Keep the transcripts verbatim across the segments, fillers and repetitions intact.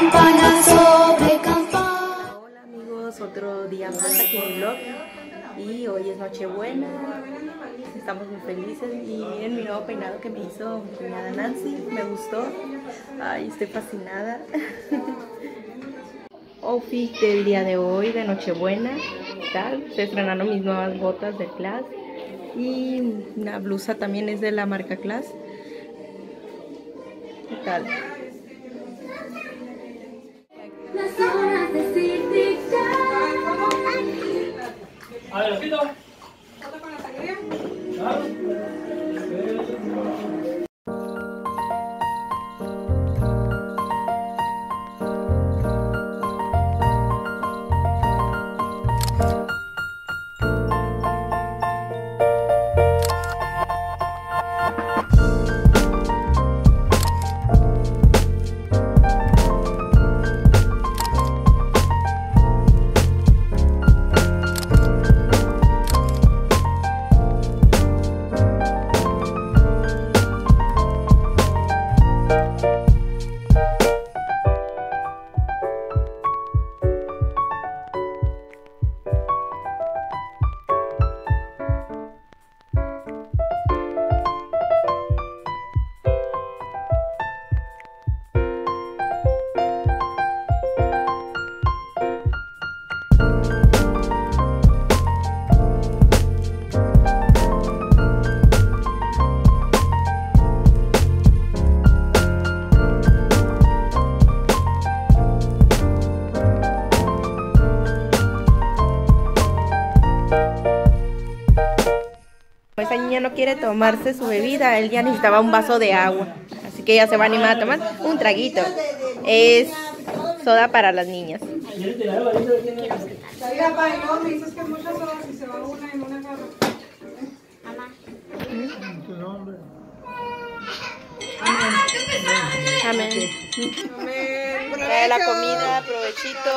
campana sobre campana. Hola amigos, otro día más aquí en mi blog y hoy es Nochebuena, estamos muy felices y miren mi nuevo peinado que me hizo mi cuñada Nancy, me gustó, ay, estoy fascinada. Outfit del día de hoy de Nochebuena, tal, se estrenaron mis nuevas botas de Class y una blusa también es de la marca Class, tal. Las horas de City A ver, ojito. ¿Foto con la sangría? Claro. Esa niña no quiere tomarse su bebida, él ya necesitaba un vaso de agua, así que ella se va a animar a tomar un traguito. Es soda para las niñas. Salía para y luego me dices que muchas horas y se va una en una garra. Mamá. Amén. Amén. Trae la comida, provechito.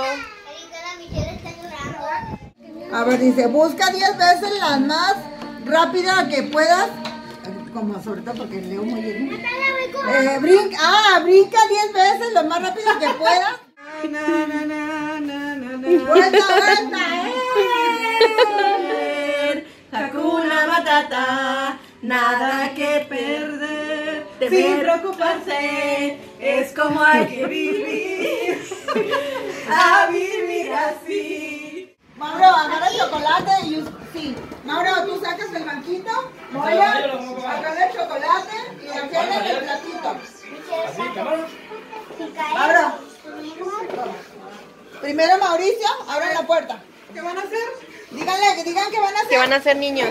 A ver, dice, busca diez veces las más rápida que puedas. Como sobre todo porque leo muy bien. Eh, brinca, ah, brinca diez veces lo más rápido que puedas. Na, na, na, na, na, na. Vuelta, vuelta, eh. Hakuna Matata, nada que perder, sin preocuparse, es como hay que vivir, a vivir así. Mauro, agarra el chocolate y us- sí. Mauro, tú sacas el banquito, Moya, agarra el chocolate y agarra el platito. Mauro. Primero Mauricio, abran la puerta. ¿Qué van a hacer? Díganle, que digan que van a hacer. ¿Qué van a hacer, niños?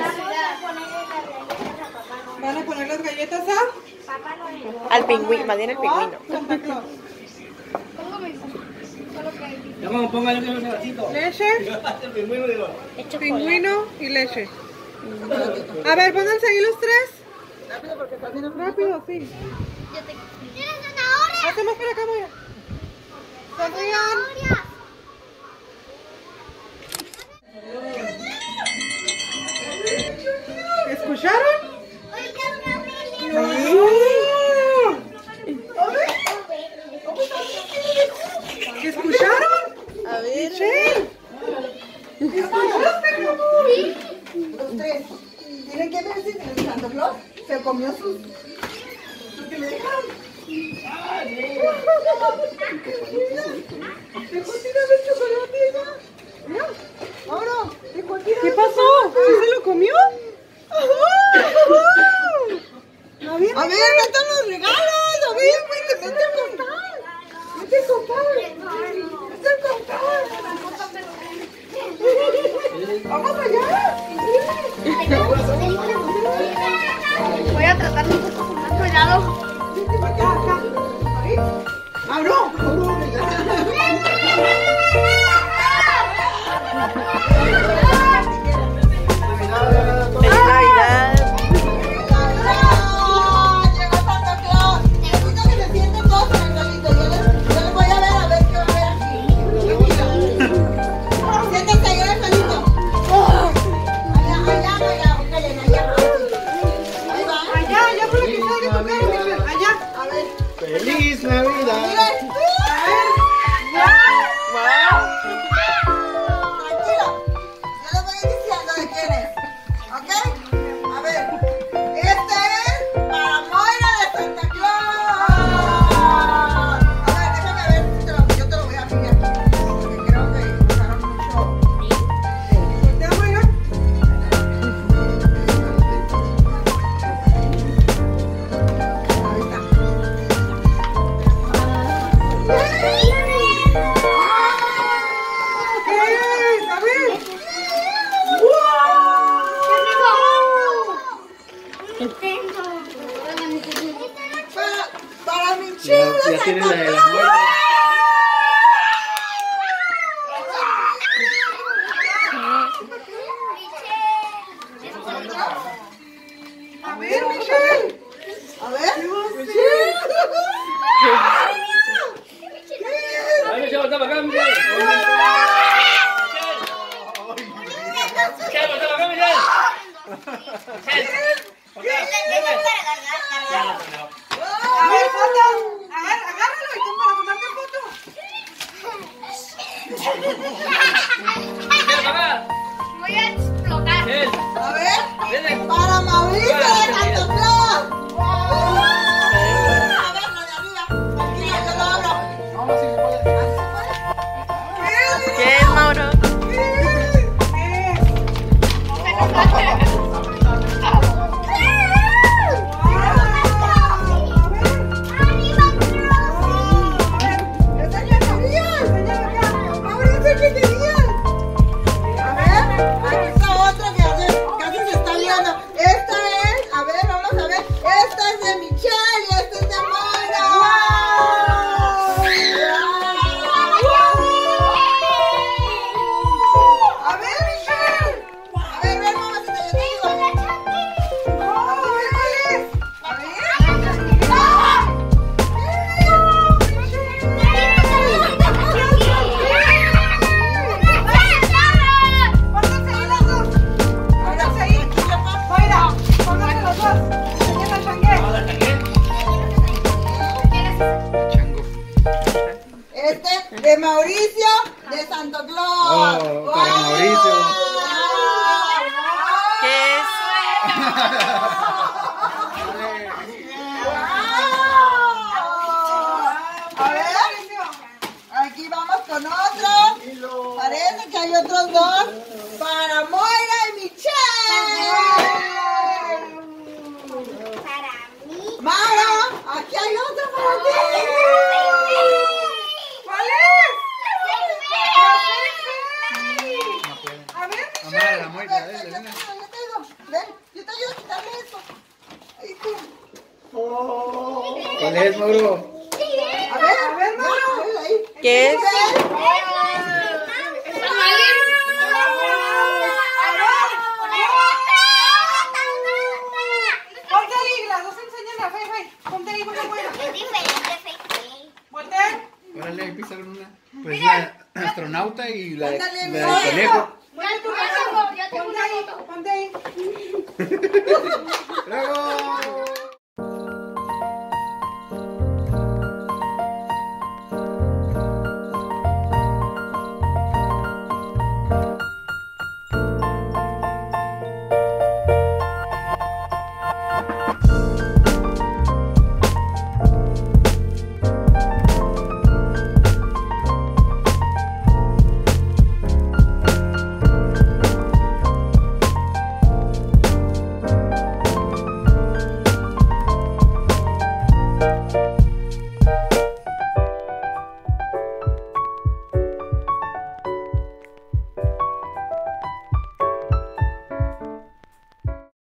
¿Van a poner las galletas a? Al pingüino, más bien el pingüino. Santa Claus. Ya me ponga yo que no se gatito. Leche, El pingüino digo. pingüino y leche. A ver, pónganse ahí los tres. Rápido, sí. Hazte más para acá, Moya. Sonrían. ¿Escucharon? ¿Escucharon? A ver. Sí. ¿Escuchaste, mi amor? Los tres. Tienen que ver si el Santa Claus se comió sus... sus que le dejaron. Dejó tirado el chocolate, hija. Mira, Mauro, dejó tirado. ¿Qué pasó? ¿Sí se lo comió? A ver, metan los regalos. A ver, güey, que mete el costal. Mete el costal. Mete el costal. Vamos allá. Voy a tratar de con más cuidado. Vete para acá, acá. Ahí. Mauro, Mauro, ¡Feliz Navidad! Llegó Santa Claus. Necesito que se sienten todos en el solito. Yo les, yo les voy a ver a ver qué va a haber aquí. Siéntense ahí en el solito. Allá, allá, allá. Allá, allá. Ahí va. Allá, allá por la que salga tu cara, Michelle. tiene la de la muerte. A ver, Michelle. A ver, Michelle. A ver, Michelle, voltea para acá, Michelle. Michelle, voltea para acá, Michelle. A ver, foto. Agar- Agárralo y toma para tomarte foto. Michelle, para acá. Voy a explotar. Michelle, A ver, ven. para Mauricio de Santa Claus. A ver, lo de arriba. Tranquila, yo lo abro. ¿Qué es, Mauro? ¡Esta ya sabía! ¡Ahora sé que tenías! A ver, aquí está otra que hace- casi se está viendo. Esta es, a ver, vamos a ver. Esta es de Michelle y esta es de Moira. A ver, Michelle. A ver, ven, mamacita, yo te digo. A ver, ¿cuál es? A ver. ¡Ah! Pónganse ahí las dos. Pónganse ahí. Moira, pónganse los dos. Enseñen al changué. Este de Mauricio de Santo Claus. Oh, para Mauricio. ¿Qué es? A ver, aquí vamos con otro. Parece que hay otros dos para Moira y Michelle. Para mí. Mauro, aquí hay otro para ti. ¿Cuál es? A ver, Mamá, la muerte, Ven, a ver, ven, yo te ven. ayudo, yo te ayudo. Ven, yo te ayudo a quitarle eso. Ahí tú. ¿Cuál es, Mauro? A ver, a ver, Mauro. Ahí. ¿Qué es? ponte ahí, las dos enseñan a Fei Fei. Ponte ahí, ponte Moira. Voltea. Órale, ahí pisaron una. Pues la astronauta y la, de- Ándale, la mira. del conejo. Ya tengo, ya tengo Ponte una ahí, foto. ponte ahí. ¡Bravo!